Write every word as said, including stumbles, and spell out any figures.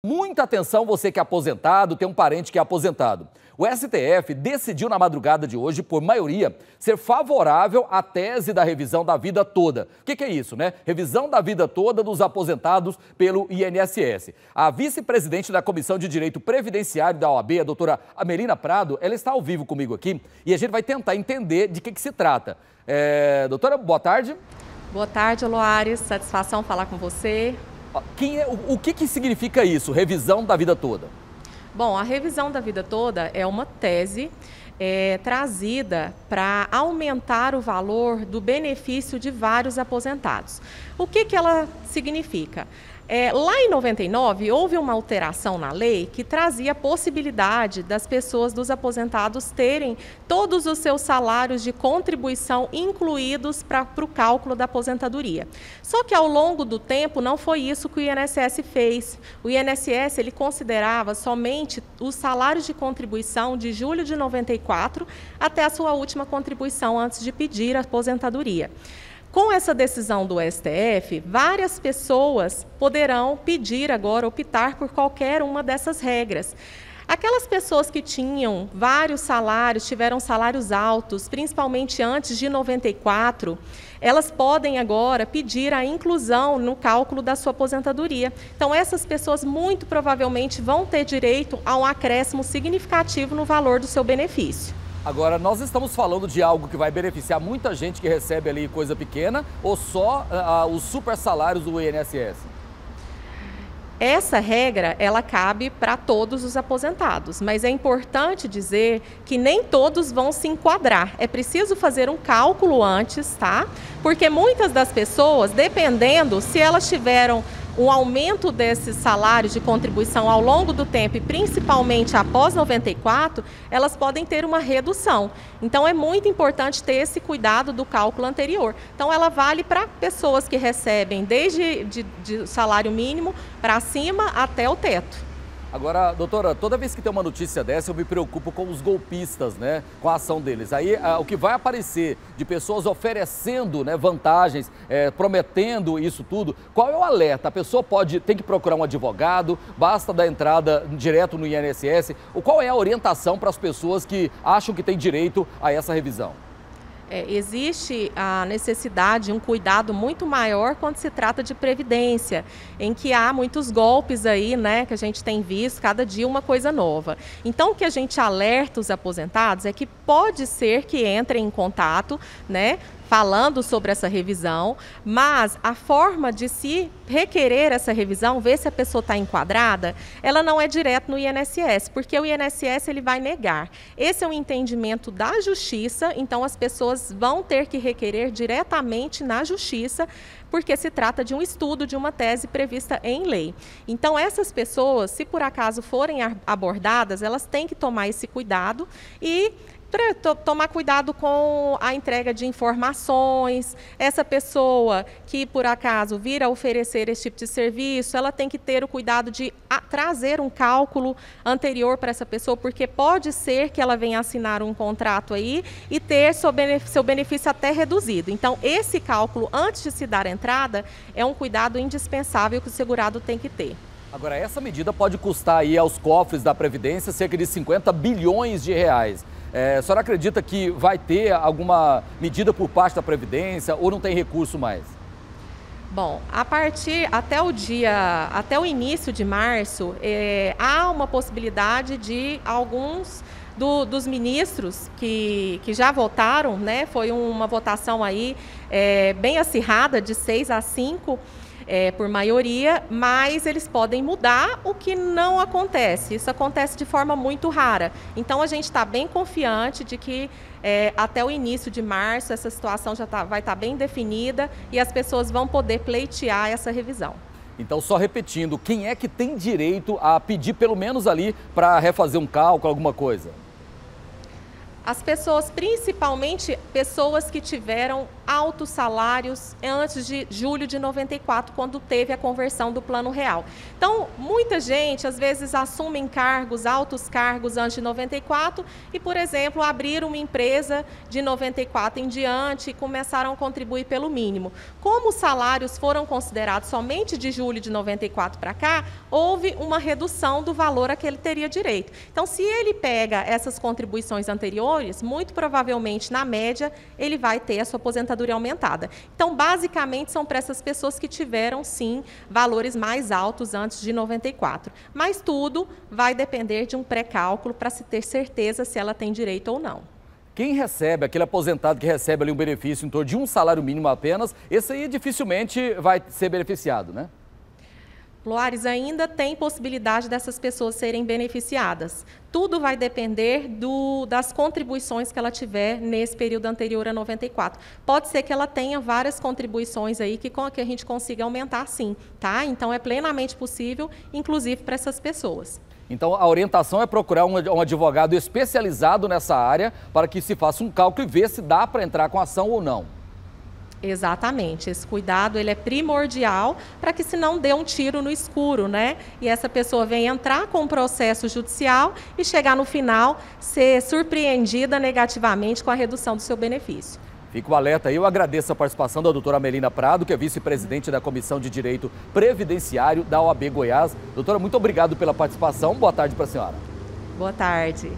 Muita atenção, você que é aposentado, tem um parente que é aposentado. O S T F decidiu na madrugada de hoje, por maioria, ser favorável à tese da revisão da vida toda. O que, que é isso, né? Revisão da vida toda dos aposentados pelo I N S S. A vice-presidente da Comissão de Direito Previdenciário da O A B, a doutora Amelina Prado, ela está ao vivo comigo aqui e a gente vai tentar entender de que, que se trata. É, doutora, boa tarde. Boa tarde, Loares. Satisfação falar com você. Quem é, o, o que, que significa isso, revisão da vida toda? Bom, a revisão da vida toda é uma tese é, trazida para aumentar o valor do benefício de vários aposentados. O que, que ela significa? É, lá em noventa e nove, houve uma alteração na lei que trazia a possibilidade das pessoas, dos aposentados, terem todos os seus salários de contribuição incluídos para o cálculo da aposentadoria. Só que ao longo do tempo não foi isso que o I N S S fez. O I N S S ele considerava somente os salários de contribuição de julho de noventa e quatro até a sua última contribuição antes de pedir a aposentadoria. Com essa decisão do S T F, várias pessoas poderão pedir agora, optar por qualquer uma dessas regras. Aquelas pessoas que tinham vários salários, tiveram salários altos, principalmente antes de noventa e quatro, elas podem agora pedir a inclusão no cálculo da sua aposentadoria. Então, essas pessoas muito provavelmente vão ter direito a um acréscimo significativo no valor do seu benefício. Agora, nós estamos falando de algo que vai beneficiar muita gente que recebe ali coisa pequena ou só uh, os super salários do I N S S? Essa regra, ela cabe para todos os aposentados, mas é importante dizer que nem todos vão se enquadrar. É preciso fazer um cálculo antes, tá? Porque muitas das pessoas, dependendo se elas tiveram um aumento desses salários de contribuição ao longo do tempo e principalmente após noventa e quatro, elas podem ter uma redução. Então é muito importante ter esse cuidado do cálculo anterior. Então ela vale para pessoas que recebem desde de, de salário mínimo para cima até o teto. Agora, doutora, toda vez que tem uma notícia dessa, eu me preocupo com os golpistas, né? Com a ação deles. Aí, a, o que vai aparecer de pessoas oferecendo, né, vantagens, é, prometendo isso tudo, qual é o alerta? A pessoa pode, tem que procurar um advogado, basta dar entrada direto no I N S S? Ou qual é a orientação para as pessoas que acham que têm direito a essa revisão? É, existe a necessidade, um cuidado muito maior quando se trata de previdência, em que há muitos golpes aí, né, que a gente tem visto, cada dia uma coisa nova. Então, o que a gente alerta os aposentados é que pode ser que entrem em contato, né, falando sobre essa revisão, mas a forma de se requerer essa revisão, ver se a pessoa está enquadrada, ela não é direto no I N S S, porque o I N S S ele vai negar. Esse é um entendimento da Justiça, então as pessoas vão ter que requerer diretamente na Justiça, porque se trata de um estudo, de uma tese prevista em lei. Então essas pessoas, se por acaso forem abordadas, elas têm que tomar esse cuidado e para tomar cuidado com a entrega de informações. Essa pessoa que, por acaso, vir a oferecer esse tipo de serviço, ela tem que ter o cuidado de a, trazer um cálculo anterior para essa pessoa, porque pode ser que ela venha assinar um contrato aí e ter seu benefício, seu benefício até reduzido. Então, esse cálculo, antes de se dar entrada, é um cuidado indispensável que o segurado tem que ter. Agora, essa medida pode custar aí aos cofres da Previdência cerca de cinquenta bilhões de reais. É, a senhora acredita que vai ter alguma medida por parte da Previdência ou não tem recurso mais? Bom, a partir, até o dia, até o início de março, é, há uma possibilidade de alguns do, dos ministros que, que já votaram, né? Foi uma votação aí é, bem acirrada, de seis a cinco, É, por maioria, mas eles podem mudar, o que não acontece. Isso acontece de forma muito rara. Então, a gente está bem confiante de que é, até o início de março essa situação já tá, vai estar tá bem definida e as pessoas vão poder pleitear essa revisão. Então, só repetindo, quem é que tem direito a pedir pelo menos ali para refazer um cálculo, alguma coisa? As pessoas, principalmente pessoas que tiveram altos salários antes de julho de noventa e quatro, quando teve a conversão do Plano Real. Então, muita gente, às vezes, assume cargos, altos cargos antes de noventa e quatro e, por exemplo, abriram uma empresa de noventa e quatro em diante e começaram a contribuir pelo mínimo. Como os salários foram considerados somente de julho de noventa e quatro para cá, houve uma redução do valor a que ele teria direito. Então, se ele pega essas contribuições anteriores, muito provavelmente, na média, ele vai ter a sua aposentadoria aumentada. Então, basicamente, são para essas pessoas que tiveram, sim, valores mais altos antes de noventa e quatro. Mas tudo vai depender de um pré-cálculo para se ter certeza se ela tem direito ou não. Quem recebe, aquele aposentado que recebe ali um benefício em torno de um salário mínimo apenas, esse aí dificilmente vai ser beneficiado, né? Loares, ainda tem possibilidade dessas pessoas serem beneficiadas. Tudo vai depender do, das contribuições que ela tiver nesse período anterior a noventa e quatro. Pode ser que ela tenha várias contribuições aí que, que a gente consiga aumentar, sim, tá? Então, é plenamente possível, inclusive para essas pessoas. Então, a orientação é procurar um, um advogado especializado nessa área para que se faça um cálculo e ver se dá para entrar com ação ou não. Exatamente, esse cuidado ele é primordial para que se não dê um tiro no escuro, né? E essa pessoa vem entrar com um processo judicial e chegar no final ser surpreendida negativamente com a redução do seu benefício. Fica o alerta aí, eu agradeço a participação da doutora Melina Prado, que é vice-presidente da Comissão de Direito Previdenciário da O A B Goiás. Doutora, muito obrigado pela participação, boa tarde para a senhora. Boa tarde.